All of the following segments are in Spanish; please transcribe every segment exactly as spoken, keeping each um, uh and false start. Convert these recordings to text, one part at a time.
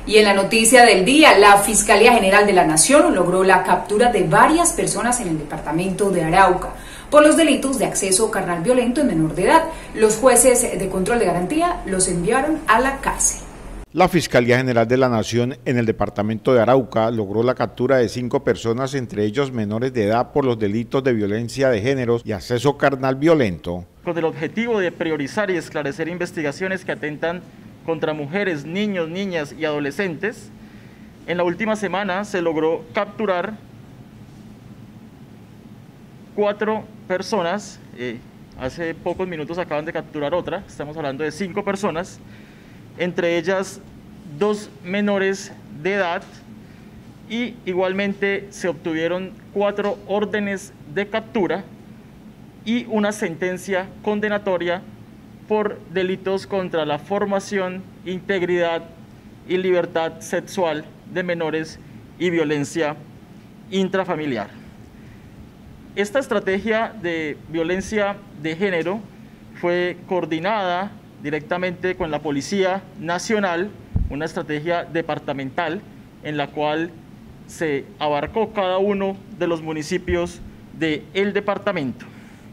Y en la noticia del día, la Fiscalía General de la Nación logró la captura de varias personas en el departamento de Arauca por los delitos de acceso carnal violento en menor de edad. Los jueces de control de garantía los enviaron a la cárcel. La Fiscalía General de la Nación en el departamento de Arauca logró la captura de cinco personas, entre ellos menores de edad, por los delitos de violencia de género y acceso carnal violento. Con el objetivo de priorizar y esclarecer investigaciones que atentan contra mujeres, niños, niñas y adolescentes, en la última semana se logró capturar cuatro personas, eh, hace pocos minutos acaban de capturar otra, estamos hablando de cinco personas, entre ellas dos menores de edad, y igualmente se obtuvieron cuatro órdenes de captura y una sentencia condenatoria por delitos contra la formación, integridad y libertad sexual de menores y violencia intrafamiliar. Esta estrategia de violencia de género fue coordinada directamente con la Policía Nacional, una estrategia departamental en la cual se abarcó cada uno de los municipios del departamento.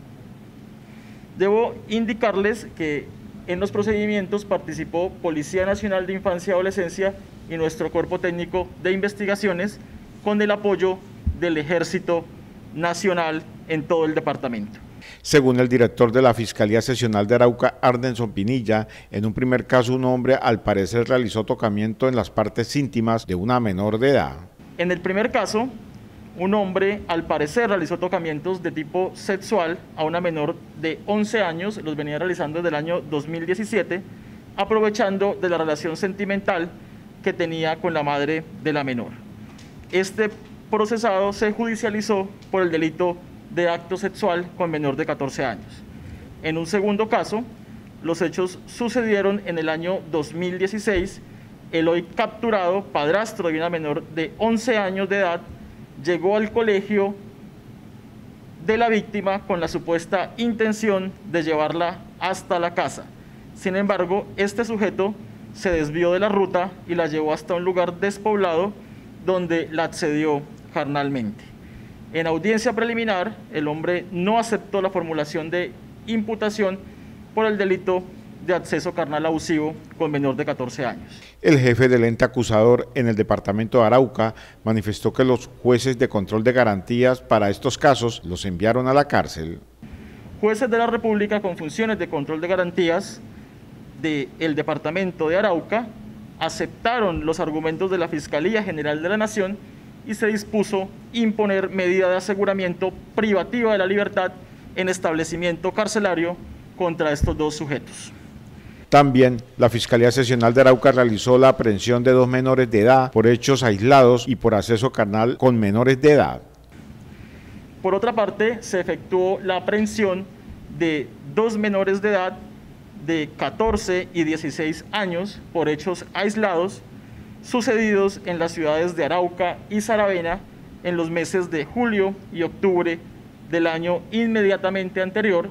Debo indicarles que en los procedimientos participó Policía Nacional de Infancia y Adolescencia y nuestro Cuerpo Técnico de Investigaciones con el apoyo del Ejército Nacional en todo el departamento. Según el director de la Fiscalía Seccional de Arauca, Ardenson Pinilla, en un primer caso un hombre al parecer realizó tocamiento en las partes íntimas de una menor de edad. En el primer caso, un hombre al parecer realizó tocamientos de tipo sexual a una menor de once años, los venía realizando desde el año dos mil diecisiete, aprovechando de la relación sentimental que tenía con la madre de la menor. Este procesado se judicializó por el delito de acto sexual con menor de catorce años. En un segundo caso, los hechos sucedieron en el año dos mil dieciséis. El hoy capturado padrastro de una menor de once años de edad llegó al colegio de la víctima con la supuesta intención de llevarla hasta la casa. Sin embargo, este sujeto se desvió de la ruta y la llevó hasta un lugar despoblado donde la accedió carnalmente. En audiencia preliminar, el hombre no aceptó la formulación de imputación por el delito de acceso carnal abusivo con menor de catorce años. El jefe del ente acusador en el departamento de Arauca manifestó que los jueces de control de garantías para estos casos los enviaron a la cárcel. Jueces de la República con funciones de control de garantías del departamento de Arauca aceptaron los argumentos de la Fiscalía General de la Nación y se dispuso imponer medida de aseguramiento privativa de la libertad en establecimiento carcelario contra estos dos sujetos. También la Fiscalía Seccional de Arauca realizó la aprehensión de dos menores de edad por hechos aislados y por acceso carnal con menores de edad. Por otra parte, se efectuó la aprehensión de dos menores de edad de catorce y dieciséis años por hechos aislados sucedidos en las ciudades de Arauca y Saravena en los meses de julio y octubre del año inmediatamente anterior,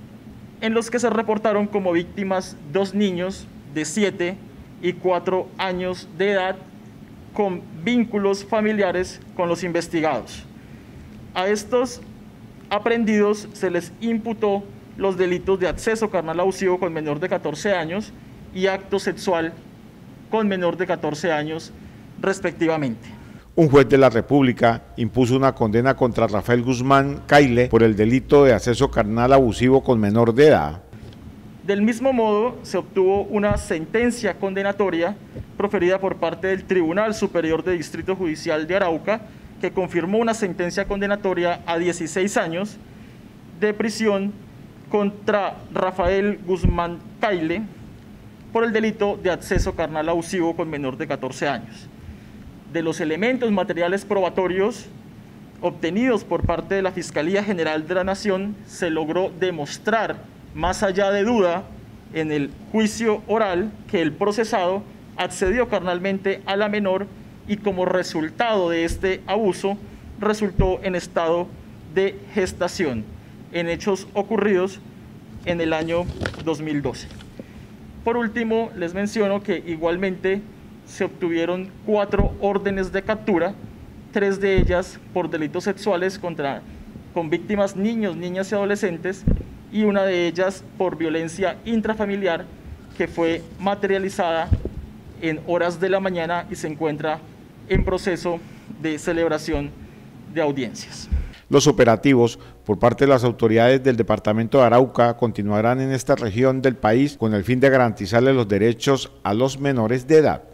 en los que se reportaron como víctimas dos niños de siete y cuatro años de edad con vínculos familiares con los investigados. A estos aprehendidos se les imputó los delitos de acceso carnal abusivo con menor de catorce años y acto sexual con menor de catorce años, respectivamente. Un juez de la República impuso una condena contra Rafael Guzmán Caile por el delito de acceso carnal abusivo con menor de edad. Del mismo modo, se obtuvo una sentencia condenatoria proferida por parte del Tribunal Superior de Distrito Judicial de Arauca, que confirmó una sentencia condenatoria a dieciséis años de prisión contra Rafael Guzmán Caile por el delito de acceso carnal abusivo con menor de catorce años. De los elementos materiales probatorios obtenidos por parte de la Fiscalía General de la Nación, se logró demostrar, más allá de duda, en el juicio oral, que el procesado accedió carnalmente a la menor y como resultado de este abuso resultó en estado de gestación, en hechos ocurridos en el año dos mil doce. Por último, les menciono que igualmente se obtuvieron cuatro órdenes de captura, tres de ellas por delitos sexuales contra, con víctimas niños, niñas y adolescentes, y una de ellas por violencia intrafamiliar que fue materializada en horas de la mañana y se encuentra en proceso de celebración de audiencias. Los operativos por parte de las autoridades del departamento de Arauca continuarán en esta región del país con el fin de garantizarle los derechos a los menores de edad.